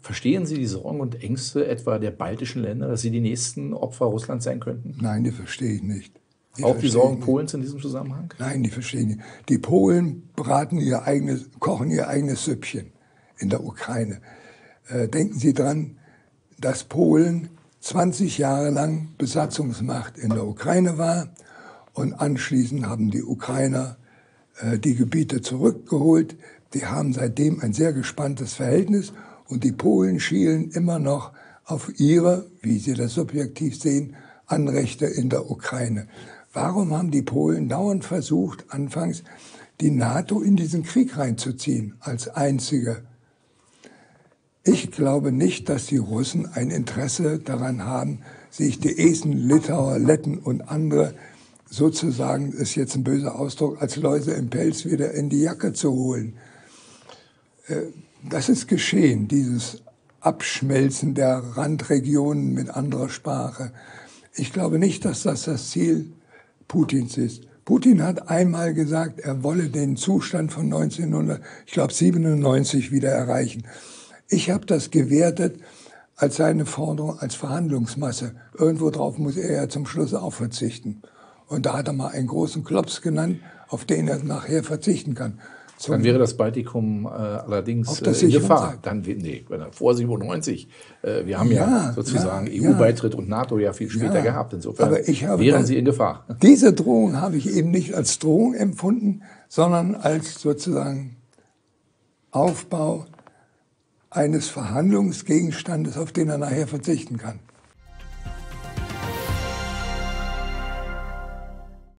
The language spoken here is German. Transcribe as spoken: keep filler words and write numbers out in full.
Verstehen Sie die Sorgen und Ängste etwa der baltischen Länder, dass sie die nächsten Opfer Russlands sein könnten? Nein, die verstehe ich nicht. Die Auch die verstehe Sorgen ich nicht. Polens in diesem Zusammenhang? Nein, die verstehe ich nicht. Die Polen braten ihr eigenes, kochen ihr eigenes Süppchen in der Ukraine. Äh, denken Sie dran, dass Polen zwanzig Jahre lang Besatzungsmacht in der Ukraine war und anschließend haben die Ukrainer äh, die Gebiete zurückgeholt. Die haben seitdem ein sehr gespanntes Verhältnis und die Polen schielen immer noch auf ihre, wie sie das subjektiv sehen, Anrechte in der Ukraine. Warum haben die Polen dauernd versucht, anfangs die NATO in diesen Krieg reinzuziehen, als einzige? Ich glaube nicht, dass die Russen ein Interesse daran haben, sich die Esten, Litauer, Letten und andere sozusagen, ist jetzt ein böser Ausdruck, als Läuse im Pelz wieder in die Jacke zu holen. Das ist geschehen, dieses Abschmelzen der Randregionen mit anderer Sprache. Ich glaube nicht, dass das das Ziel Putins ist. Putin hat einmal gesagt, er wolle den Zustand von neunzehnhundertsiebenundneunzig wieder erreichen. Ich habe das gewertet als seine Forderung, als Verhandlungsmasse. Irgendwo drauf muss er ja zum Schluss auch verzichten. Und da hat er mal einen großen Klops genannt, auf den er nachher verzichten kann. Zum Dann wäre das Baltikum äh, allerdings äh, in Gefahr. Dann, nee, vor siebenundneunzig. Äh, wir haben ja, ja sozusagen ja, E U-Beitritt ja. und NATO ja viel später ja. gehabt. Insofern Aber ich habe wären Sie in Gefahr. Diese Drohung habe ich eben nicht als Drohung empfunden, sondern als sozusagen Aufbau eines Verhandlungsgegenstandes, auf den er nachher verzichten kann.